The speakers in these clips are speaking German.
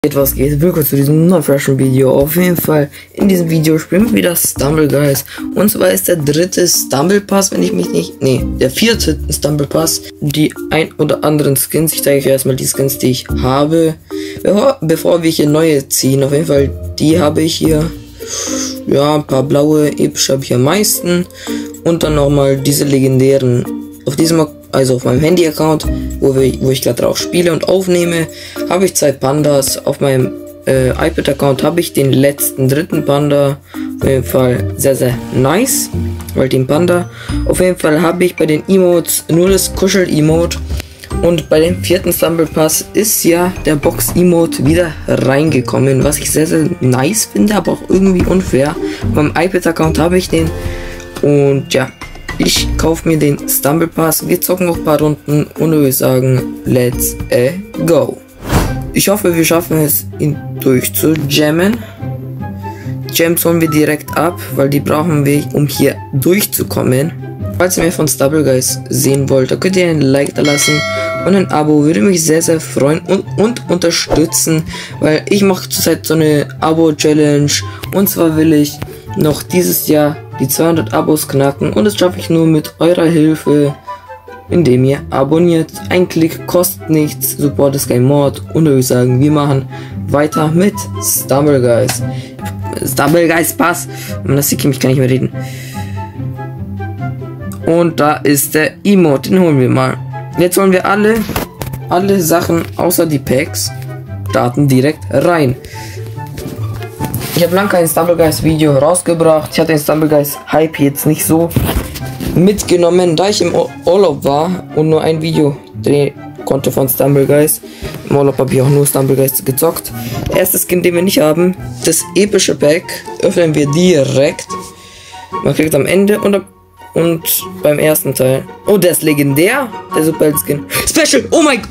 Was geht? Willkommen zu diesem neuen freshen Video. Auf jeden Fall, in diesem Video spielen wir wieder Stumble Guys. Und zwar ist der dritte Stumble Pass, wenn ich mich nicht... Nee, der vierte Stumble Pass. Die ein oder anderen Skins. Ich zeige euch erstmal die Skins, die ich habe. Bevor wir hier neue ziehen. Auf jeden Fall, die habe ich hier. Ja, ein paar blaue, epische habe ich am meisten. Und dann nochmal diese legendären. Auf diesem, also auf meinem Handy-Account, wo ich gerade drauf spiele und aufnehme, habe ich 2 Pandas. Auf meinem iPad-Account habe ich den dritten Panda. Auf jeden Fall sehr, sehr nice, weil den Panda. Auf jeden Fall habe ich bei den Emotes nur das Kuschel-Emote. Und bei dem vierten Stumble Pass ist ja der Box-Emote wieder reingekommen, was ich sehr, sehr nice finde, aber auch irgendwie unfair. Beim iPad-Account habe ich den und ja. Ich kaufe mir den Stumble Pass, wir zocken noch ein paar Runden und würde sagen, let's go. Ich hoffe, wir schaffen es, ihn durchzujammen. Gems holen wir direkt ab, weil die brauchen wir, um hier durchzukommen. Falls ihr mehr von Stumble Guys sehen wollt, dann könnt ihr ein Like da lassen und ein Abo würde mich sehr, sehr freuen und unterstützen, weil ich mache zurzeit so eine Abo-Challenge und zwar will ich noch dieses Jahr die 200 Abos knacken und das schaffe ich nur mit eurer Hilfe, indem ihr abonniert. Ein Klick kostet nichts, Support ist kein Mord und würde ich sagen, wir machen weiter mit Stumble Guys. Stumble Guys Pass. Das sieht mich gar nicht mehr reden. Und da ist der Emote, den holen wir mal. Jetzt holen wir alle Sachen außer die Packs, starten direkt rein. Ich habe lange kein Stumble Guys Video rausgebracht. Ich hatte den Stumble Guys Hype jetzt nicht so mitgenommen, da ich im Urlaub war und nur ein Video drehen konnte von Stumble Guys. Im Urlaub habe ich auch nur Stumble Guys gezockt. Erstes Skin, den wir nicht haben, das epische Pack, öffnen wir direkt. Man kriegt am Ende und beim ersten Teil. Oh, der ist legendär, der Superheld Skin. Special, oh mein Gott.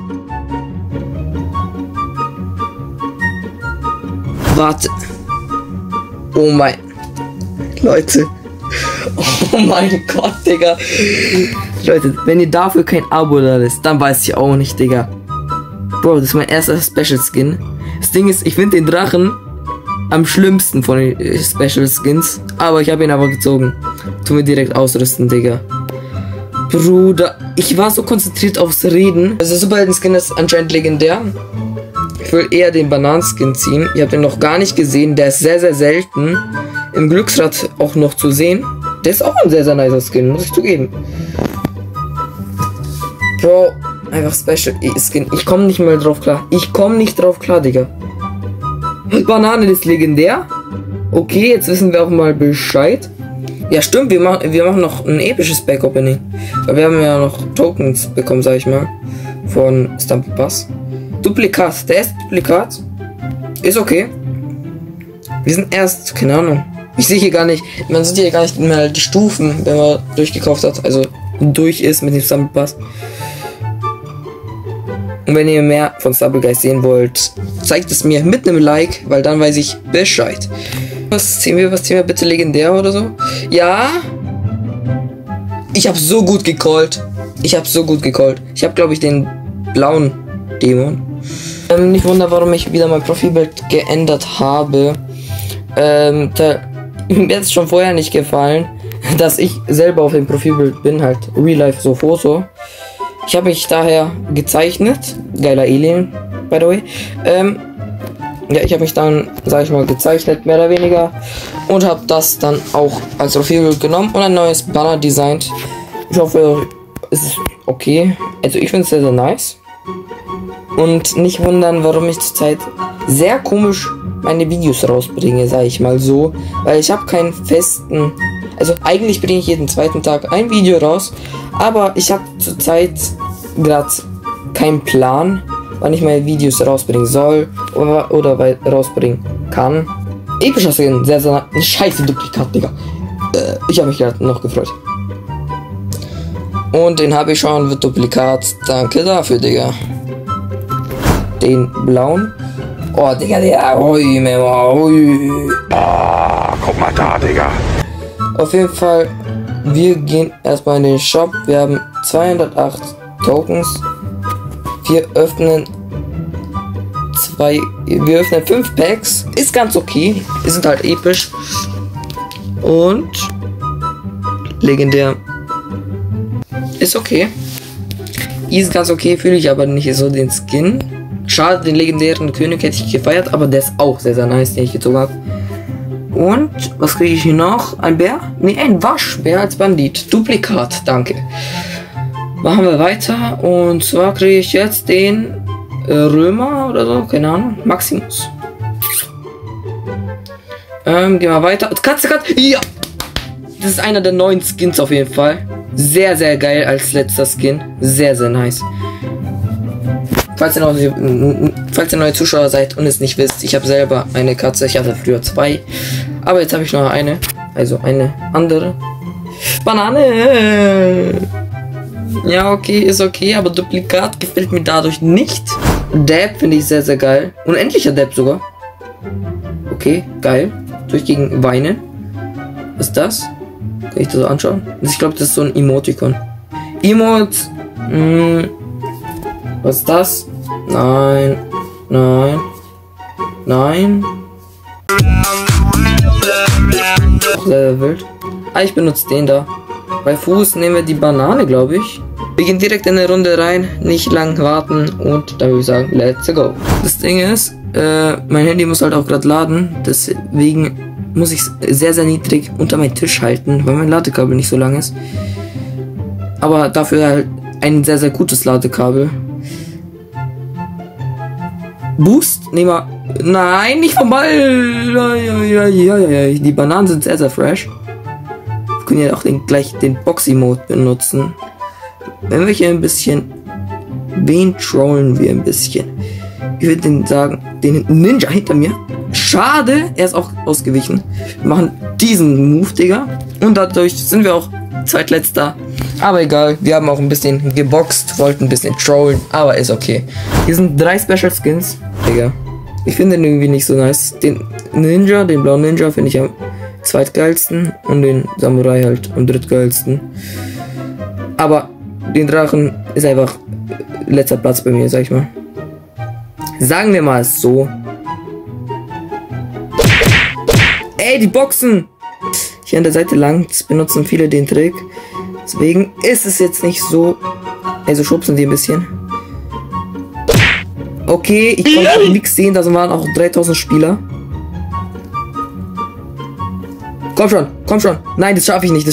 Warte. Oh mein... Leute. Oh mein Gott, Digga. Leute, wenn ihr dafür kein Abo da ist, dann weiß ich auch nicht, Digga. Bro, das ist mein erster Special Skin. Das Ding ist, ich finde den Drachen am schlimmsten von den Special Skins. Aber ich habe ihn aber gezogen. Tun wir direkt ausrüsten, Digga. Bruder, ich war so konzentriert aufs Reden. Also der Superhelden-Skin ist anscheinend legendär. Ich will eher den Bananenskin ziehen. Ihr habt den noch gar nicht gesehen. Der ist sehr, sehr selten. Im Glücksrad auch noch zu sehen. Der ist auch ein sehr, sehr nicer Skin, muss ich zugeben. Bro, einfach Special Skin. Ich komme nicht mal drauf klar. Ich komme nicht drauf klar, Digga. Banane ist legendär. Okay, jetzt wissen wir auch mal Bescheid. Ja, stimmt. Wir machen noch ein episches Pack-Opening. Weil wir haben ja noch Tokens bekommen, sag ich mal. Von Stumble Pass. Duplikat, der erste Duplikat ist okay. Wir sind erst, keine Ahnung. Ich sehe hier gar nicht, man sieht hier gar nicht mehr die Stufen, wenn man durchgekauft hat, also durch ist mit dem Stumble Pass. Und wenn ihr mehr von Stumble Guys sehen wollt, zeigt es mir mit einem Like, weil dann weiß ich Bescheid. Was ziehen wir bitte legendär oder so? Ja. Ich habe so gut gecallt. Ich habe, glaube ich, den blauen Dämon. Nicht wunder, warum ich wieder mein Profilbild geändert habe. Mir hat es schon vorher nicht gefallen, dass ich selber auf dem Profilbild bin, halt Real Life so Foto. Ich habe mich daher gezeichnet. Geiler Alien, by the way. Ja, ich habe mich dann, sag ich mal, gezeichnet, mehr oder weniger. Und habe das dann auch als Profilbild genommen und ein neues Banner designt. Ich hoffe, es ist okay. Also ich finde es sehr, sehr nice. Und nicht wundern, warum ich zurzeit sehr komisch meine Videos rausbringe, sage ich mal so. Weil ich habe keinen festen... Also eigentlich bringe ich jeden zweiten Tag ein Video raus. Aber ich habe zurzeit gerade keinen Plan, wann ich meine Videos rausbringen soll. Oder rausbringen kann. Epischer Skin, sehr, sehr... Ein scheiße Duplikat, Digga. Ich habe mich gerade noch gefreut. Und den habe ich schon, wird Duplikat. Danke dafür, Digga. Den blauen. Oh, Digga, der. Ui. Ah, guck mal da, Digga. Auf jeden Fall, wir gehen erstmal in den Shop. Wir haben 208 Tokens. Wir öffnen wir öffnen 5 Packs. Ist ganz okay. Die sind halt episch. Und legendär. Ist okay. Ist ganz okay, fühle ich aber nicht so den Skin. Schade, den legendären König hätte ich gefeiert, aber der ist auch sehr, sehr nice, den ich gezogen habe. Und was kriege ich hier noch? Ein Bär? Ne, ein Waschbär als Bandit. Duplikat, danke. Machen wir weiter. Und zwar kriege ich jetzt den Römer oder so, keine Ahnung. Maximus. Gehen wir weiter. Katze. Ja! Das ist einer der neuen Skins auf jeden Fall. Sehr, sehr geil als letzter Skin. Sehr, sehr nice. Falls ihr neue Zuschauer seid und es nicht wisst, ich habe selber eine Katze. Ich hatte früher 2. Aber jetzt habe ich noch eine. Also eine andere. Banane! Ja, okay, ist okay. Aber Duplikat gefällt mir dadurch nicht. Dab finde ich sehr, sehr geil. Unendlicher Dab sogar. Okay, geil. Durch gegen Weinen. Was ist das? Kann ich das anschauen? Ich glaube, das ist so ein Emoticon. Emote. Was ist das? Nein. Sehr wild. Ah, ich benutze den da. Bei Fuß nehmen wir die Banane, glaube ich. Wir gehen direkt in eine Runde rein, nicht lang warten und dann würde ich sagen, let's go. Das Ding ist, mein Handy muss halt auch gerade laden, deswegen muss ich es sehr, sehr niedrig unter meinen Tisch halten, weil mein Ladekabel nicht so lang ist. Aber dafür halt ein sehr, sehr gutes Ladekabel. Boost? Nehmen wir. Nein, nicht vom Ball! Die Bananen sind sehr, sehr fresh. Wir können ja auch gleich den Boxy-Mode benutzen. Wenn wir hier ein bisschen. Wen trollen wir ein bisschen? Ich würde den sagen, den Ninja hinter mir. Schade, er ist auch ausgewichen. Wir machen diesen Move, Digga. Und dadurch sind wir auch zweitletzter. Aber egal, wir haben auch ein bisschen geboxt, wollten ein bisschen trollen, aber ist okay. Hier sind 3 Special Skins, Digga. Ich finde den irgendwie nicht so nice. Den Ninja, den blauen Ninja, finde ich am zweitgeilsten und den Samurai halt am drittgeilsten. Aber den Drachen ist einfach letzter Platz bei mir, sag ich mal. Sagen wir mal so. Ey, die Boxen! Hier an der Seite lang benutzen viele den Trick. Deswegen ist es jetzt nicht so. Also schubsen die ein bisschen. Okay, ich konnte auch nichts sehen. Da waren auch 3000 Spieler. Komm schon. Nein, das schaffe ich nicht.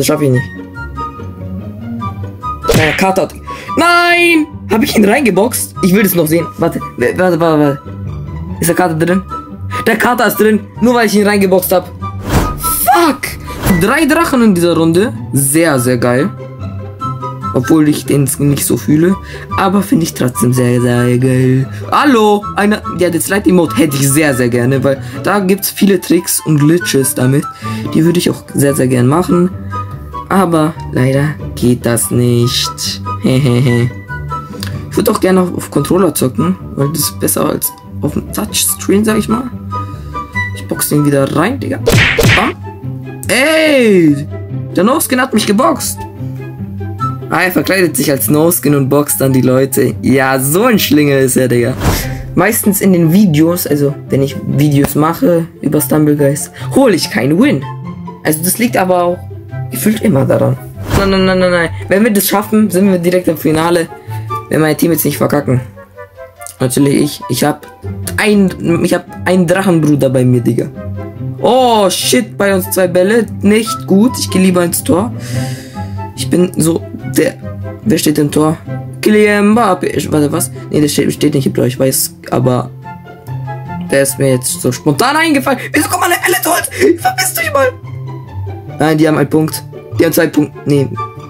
Naja, Karte hat. Nein! Habe ich ihn reingeboxt? Ich will das noch sehen. Warte. Ist der Karte drin? Der Karte ist drin. Nur weil ich ihn reingeboxt habe. Fuck! 3 Drachen in dieser Runde. Sehr, sehr geil. Obwohl ich den nicht so fühle. Aber finde ich trotzdem sehr, sehr geil. Hallo! Ja, das Light Emote hätte ich sehr, sehr gerne. Weil da gibt es viele Tricks und Glitches damit. Die würde ich auch sehr, sehr gern machen. Aber leider geht das nicht. Hehehe. Ich würde auch gerne auf Controller zocken. Weil das ist besser als auf dem Touchscreen, sag ich mal. Ich boxe den wieder rein, Digga. Bam. Ey! Der No-Skin hat mich geboxt. Ah, er verkleidet sich als No-Skin und boxt dann die Leute. Ja, so ein Schlingel ist er, Digga. Meistens in den Videos, also wenn ich Videos mache über Stumblegeist, hole ich keinen Win. Also das liegt aber auch gefühlt immer daran. Nein. Wenn wir das schaffen, sind wir direkt im Finale. Wenn mein Team jetzt nicht verkacken. Natürlich ich habe einen Drachenbruder bei mir, Digga. Oh, shit, bei uns 2 Bälle. Nicht gut. Ich gehe lieber ins Tor. Ich bin so der... Wer steht im Tor? Kylian Mbappé. Warte, was? Ne, der steht nicht im Tor, ich weiß. Aber... Der ist mir jetzt so spontan eingefallen. Wieso kommt meine Bälle tot? Verpiss dich mal. Nein, die haben einen Punkt. Die haben 2 Punkte. Nee.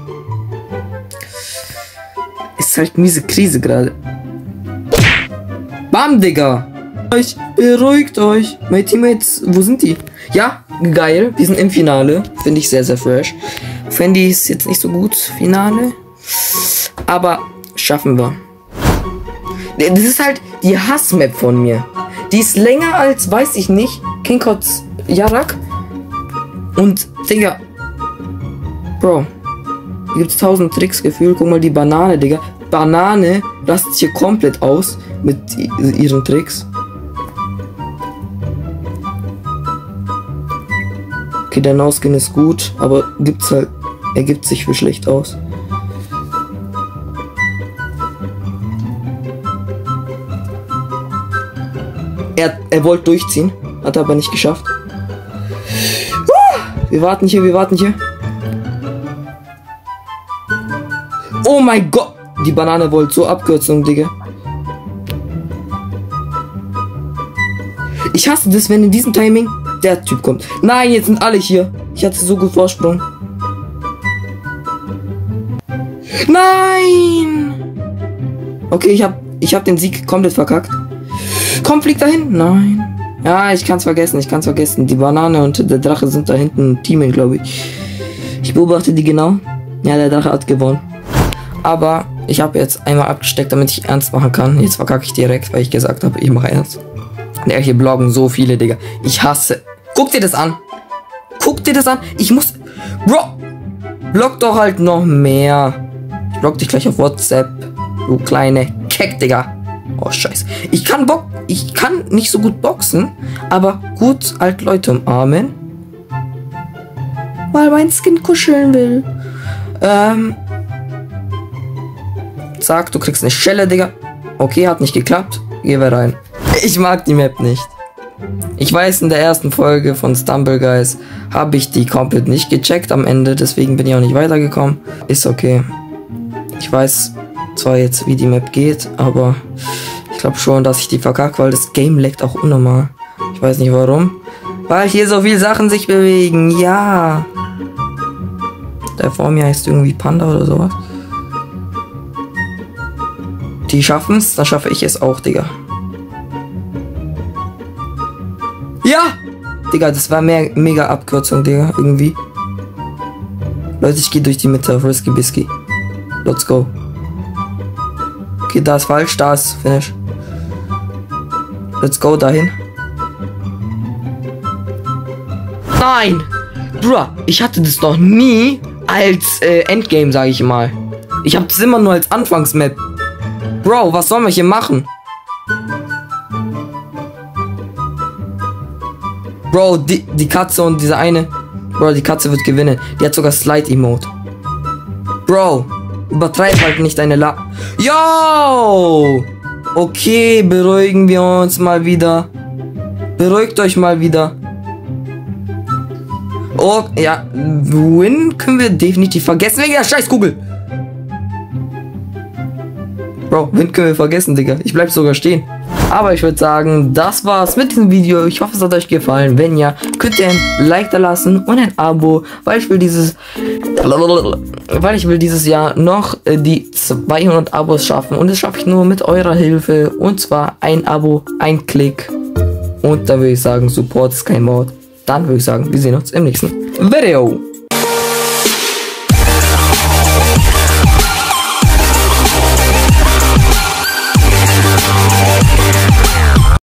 Ist halt miese Krise gerade. Bam, Digga. Beruhigt euch. Meine Teammates, wo sind die? Ja, geil. Die sind im Finale. Finde ich sehr, sehr fresh. Fendi ist jetzt nicht so gut. Finale. Aber schaffen wir. Das ist halt die Hassmap von mir. Die ist länger als, weiß ich nicht, King Kots Yarak. Und, Digga. Bro. Hier gibt's 1000 Tricks gefühlt. Guck mal die Banane, Digga. Banane rastet hier komplett aus. mit ihren Tricks. Okay, der No-Skin ist gut, aber ergibt sich für schlecht aus. Er wollte durchziehen, hat er aber nicht geschafft. Wir warten hier. Oh mein Gott! Die Banane wollte so Abkürzung, Digga. Ich hasse das, wenn in diesem Timing der Typ kommt. Nein, jetzt sind alle hier. Ich hatte so gut Vorsprung. Nein! Okay, ich hab den Sieg komplett verkackt. Komm, flieg dahin. Nein. Ja, ich kann's vergessen. Die Banane und der Drache sind da hinten Teamen, glaube ich. Ich beobachte die genau. Ja, der Drache hat gewonnen. Aber ich habe jetzt einmal abgesteckt, damit ich ernst machen kann. Jetzt verkacke ich direkt, weil ich gesagt habe, ich mache ernst. Ja, hier bloggen so viele, Digga. Ich hasse. Guck dir das an. Ich muss... Bro! Blog doch halt noch mehr. Ich blog dich gleich auf WhatsApp. Du kleine Keck, Digga. Oh, scheiße. Ich kann nicht so gut boxen, aber gut alte Leute umarmen. Weil mein Skin kuscheln will. Sag, du kriegst eine Schelle, Digga. Okay, hat nicht geklappt. Geh wir rein. Ich mag die Map nicht. Ich weiß, in der ersten Folge von Stumble Guys habe ich die komplett nicht gecheckt am Ende. Deswegen bin ich auch nicht weitergekommen. Ist okay. Ich weiß zwar jetzt, wie die Map geht, aber ich glaube schon, dass ich die verkacke, weil das Game laggt auch unnormal. Ich weiß nicht warum. Weil hier so viele Sachen sich bewegen. Ja. Der vor mir heißt irgendwie Panda oder sowas. Die schaffen es, dann schaffe ich es auch, Digga. Ja! Digga, das war mega Abkürzung, Digga, irgendwie. Leute, ich gehe durch die Mitte auf Risky Bisky. Let's go. Okay, da ist falsch, da ist Finish. Let's go dahin. Nein! Bruh, ich hatte das noch nie als Endgame, sage ich mal. Ich habe das immer nur als Anfangsmap. Bro, was sollen wir hier machen? Bro, die Katze und diese eine. Bro, die Katze wird gewinnen. Die hat sogar Slide-Emote. Bro, übertreib halt nicht deine Yo! Okay, beruhigen wir uns mal wieder. Beruhigt euch mal wieder. Oh, ja. Win können wir definitiv vergessen wegen der Scheißkugel. Bro, Wind können wir vergessen, Digga. Ich bleib sogar stehen. Aber ich würde sagen, das war's mit diesem Video. Ich hoffe, es hat euch gefallen. Wenn ja, könnt ihr ein Like da lassen und ein Abo, weil ich will dieses Jahr noch die 200 Abos schaffen. Und das schaffe ich nur mit eurer Hilfe. Und zwar ein Abo, ein Klick. Und dann würde ich sagen, Support ist kein Mord. Dann würde ich sagen, wir sehen uns im nächsten Video.